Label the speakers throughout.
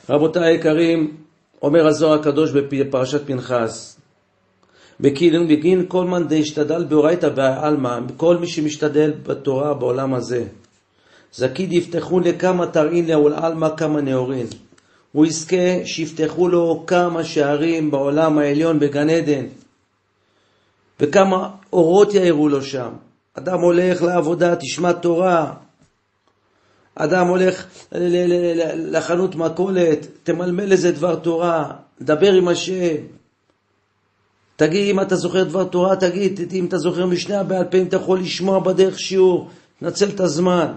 Speaker 1: רבותיי היקרים, אומר הזוהר הקדוש בפרשת פנחס, בגין כל מן דהשתדל באורייתא בעלמא, כל מי שמשתדל בתורה בעולם הזה, זקיד יפתחו לכמה תרעין לעלמא כמה נאורין. הוא יזכה שיפתחו לו כמה שערים בעולם העליון בגן עדן, וכמה אורות יאירו לו שם. אדם הולך לעבודה, תשמע תורה. אדם הולך לחנות מכולת, תמלמל איזה דבר תורה, דבר עם השם. תגיד, אם אתה זוכר דבר תורה, תגיד, אם אתה זוכר משנה בעל פה, אם אתה יכול לשמוע בדרך שיעור, תנצל את הזמן.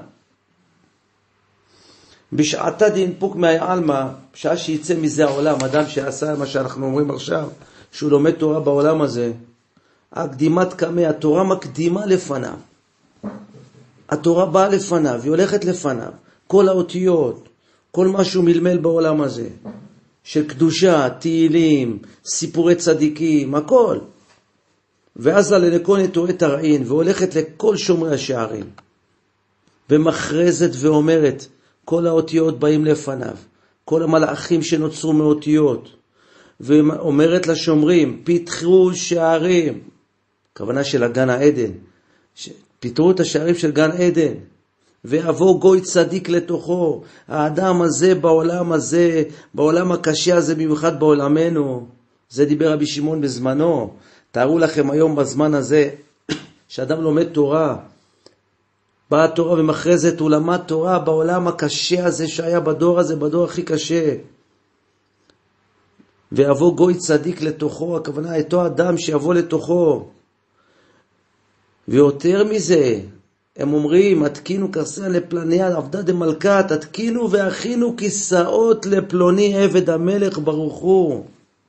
Speaker 1: בשעתה דינפוק מהעלמא, בשעה שיצא מזה העולם, אדם שעשה מה שאנחנו אומרים עכשיו, שהוא לומד תורה בעולם הזה, הקדימת קמא, התורה מקדימה לפניו. התורה באה לפניו, היא הולכת לפניו. כל האותיות, כל מה שהוא מלמל בעולם הזה, של קדושה, תהילים, סיפורי צדיקים, הכל. ואז ללקון את תורת תרעין, והולכת לכל שומרי השערים. ומכרזת ואומרת, כל האותיות באים לפניו. כל המלאכים שנוצרו מאותיות. ואומרת לשומרים, פיתחו שערים. הכוונה של הגן העדן. פיתרו את השערים של גן עדן. ויבוא גוי צדיק לתוכו. האדם הזה בעולם הזה, בעולם הקשה הזה, במיוחד בעולמנו. זה דיבר רבי שמעון בזמנו. תארו לכם היום בזמן הזה, שאדם לומד תורה. באה התורה ומכרזת, הוא למד תורה בעולם הקשה הזה שהיה בדור הזה, בדור הכי קשה. ויבוא גוי צדיק לתוכו, הכוונה אותו אדם שיבוא לתוכו. ויותר מזה, הם אומרים, התקינו קרסיה לפלניה עבדה דמלכה, תתקינו והכינו כיסאות לפלוני עבד המלך ברוך הוא.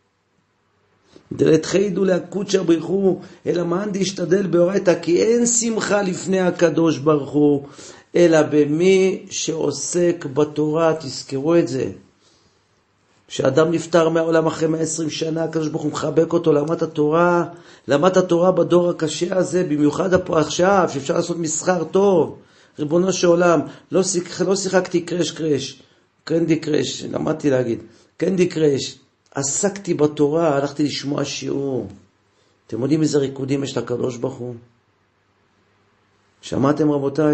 Speaker 1: דלתחידו להקודשא בריך הוא, אלא מאן דהשתדל באורייתא, כי אין שמחה לפני הקדוש ברוך הוא, אלא במי שעוסק בתורה. תזכרו את זה. כשאדם נפטר מהעולם אחרי 120 שנה, הקדוש ברוך הוא מחבק אותו, למד התורה בדור הקשה הזה, במיוחד עכשיו, שאפשר לעשות מסחר טוב. ריבונו של עולם, לא שיחקתי קרש, קנדי קרש, למדתי להגיד, קנדי קרש, עסקתי בתורה, הלכתי לשמוע שיעור. אתם יודעים איזה ריקודים יש לקדוש ברוך הוא? שמעתם רבותיי?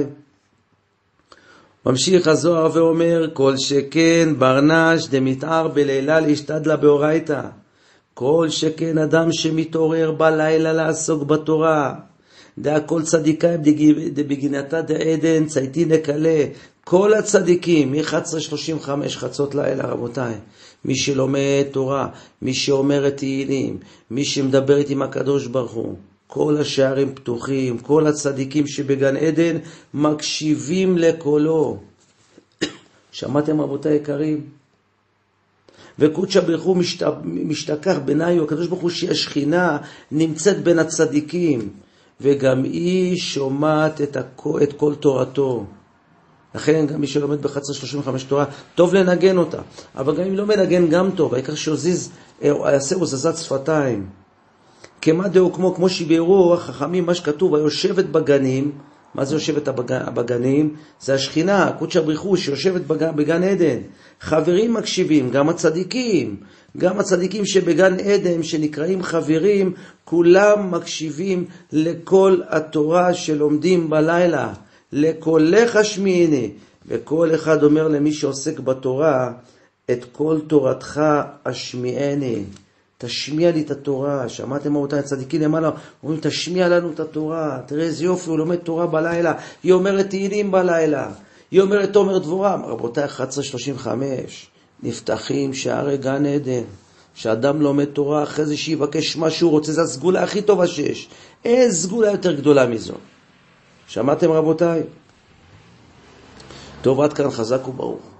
Speaker 1: ממשיך הזוהר ואומר, כל שכן ברנש דמתער בלילה להשתדלה באורייתא. כל שכן אדם שמתעורר בלילה לעסוק בתורה. כל צדיקה דבגינתה דעדן צייתי נקלה. כל הצדיקים, מ-11:35 חצות לילה רבותיי. מי שלומד תורה, מי שאומר את תהילים, מי שמדבר עם הקדוש ברוך הוא. כל השערים פתוחים, כל הצדיקים שבגן עדן מקשיבים לקולו. שמעתם רבותיי יקרים? וקודשא בריך הוא משתכח ביניו, הקדוש ברוך הוא שהשכינה נמצאת בין הצדיקים, וגם היא שומעת את כל תורתו. לכן גם מי שלומד ב-11:35 תורה, טוב לנגן אותה. אבל גם אם לא מנגן גם טוב, העיקר שיזיז, יעשה הוזזת שפתיים. כמה דהו כמו שביארו החכמים, מה שכתוב, היושבת בגנים. מה זה יושבת בגנים? זה השכינה, קודשא בריך הוא, שיושבת בגן עדן. חברים מקשיבים, גם הצדיקים שבגן עדן, שנקראים חברים, כולם מקשיבים לכל התורה שלומדים בלילה. לקולך השמיעיני, וכל אחד אומר למי שעוסק בתורה, את כל תורתך השמיעני. תשמיע לי את התורה. שמעתם אותה הצדיקים למעלה, אומרים תשמיע לנו את התורה. תראה איזה יופי, הוא לומד תורה בלילה, היא אומרת תהילים בלילה, היא אומרת תומר דבורה. רבותיי, 11:35 נפתחים שערי גן עדן. שאדם לומד תורה, אחרי זה שיבקש מה שהוא רוצה, זה הסגולה הכי טובה שיש. אין סגולה יותר גדולה מזו. שמעתם רבותיי? טוב, עד כאן, חזק וברוך.